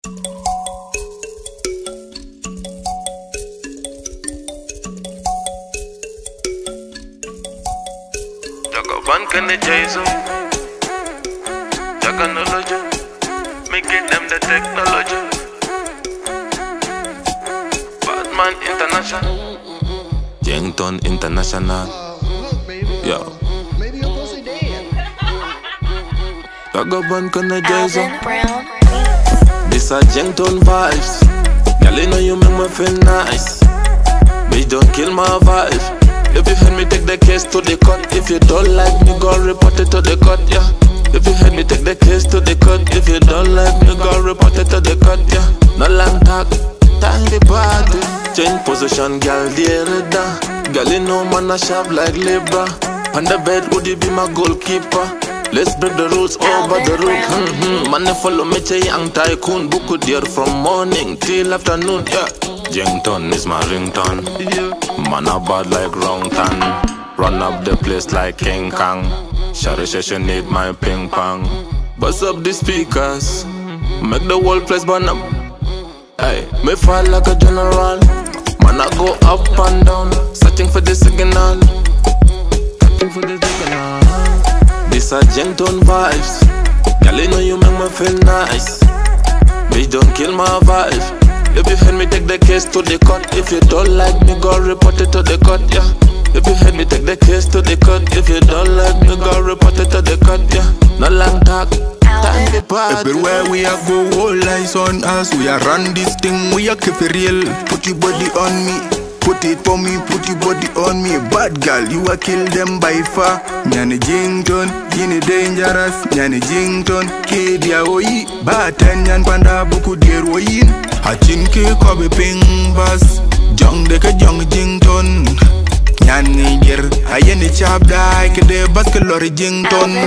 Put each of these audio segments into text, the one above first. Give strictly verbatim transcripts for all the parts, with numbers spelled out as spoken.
Jagaban can the Jaiso Jaganology, me give them the technology. Batman International, Jiengtone International. Yo, Jagaban can the Jaiso. This a Jiengtone vibes. Girl, you know you make me feel nice. Bitch, don't kill my vibe. If you heard me, take the case to the court. If you don't like me, go report it to the court, yeah. If you heard me, take the case to the court. If you don't like me, go report it to the court, yeah. No long talk, time the party. Change position, girl, dear da. Girl, you know man a sharp like Libra. On the bed, would you be my goalkeeper? Let's break the rules over the roof. Mm-hmm. Man, follow me, che young tycoon. Book dear from morning till afternoon, yeah. Jiengtone is my ringtone. Man a bad like wrong tan. Run up the place like King Kong. Shawty says she need my ping pong. Bust up the speakers, make the whole place burn up. Hey, me fall like a general. Man I go up and down, searching for the signal. Searching for the signal. This a Jiengtone vibes. Girl, you know you make me feel nice. Bitch, don't kill my vibe. If you heard me, take the case to the court. If you don't like me, go report it to the court, yeah. If you heard me, take the case to the court. If you don't like me, go report it to the court, yeah. No long talk, time to party. Everywhere we are go, all eyes on us. We are run this thing, we are keep it real. Put your body on me, put it for me, put your body on me. Bad girl, you are kill them by far. Nyani Jiengtone, yini dangerous. Nyani Jiengtone, kedia oi. Batan nyan panda buku dear oyin. Hachin ke kobe ping bas. Jong deke jong Jiengtone. Nyani ger, ayeni chap dai kede bas ke lori Jiengtone.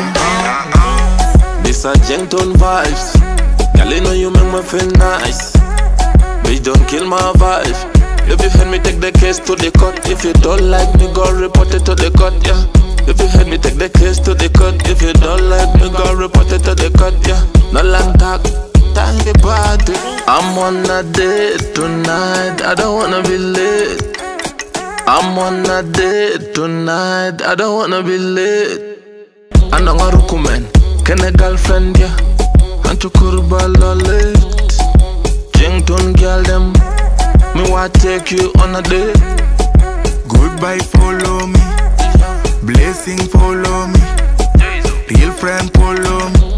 This a Jiengtone vibes. Girl, you know you make me feel nice. Bitch, don't kill my vibe. If you heard me, take the case to the court. If you don't like me, go report it to the court, yeah. If you heard me, take the case to the court. If you don't like me, go report it to the court, yeah. No long talk, time to party. I'm on a date tonight, I don't wanna be late. I'm on a date tonight, I don't wanna be late. I know I recommend, can a girlfriend, yeah. And to kurba lolly. Jiengtone girl them, me want take you on a date. Goodbye, follow me. Blessing, follow me. Real friend, follow me.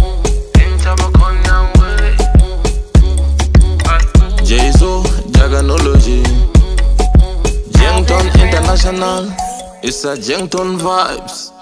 Jaiso, Jaganology. Jiengtone International. It's a Jiengtone vibes.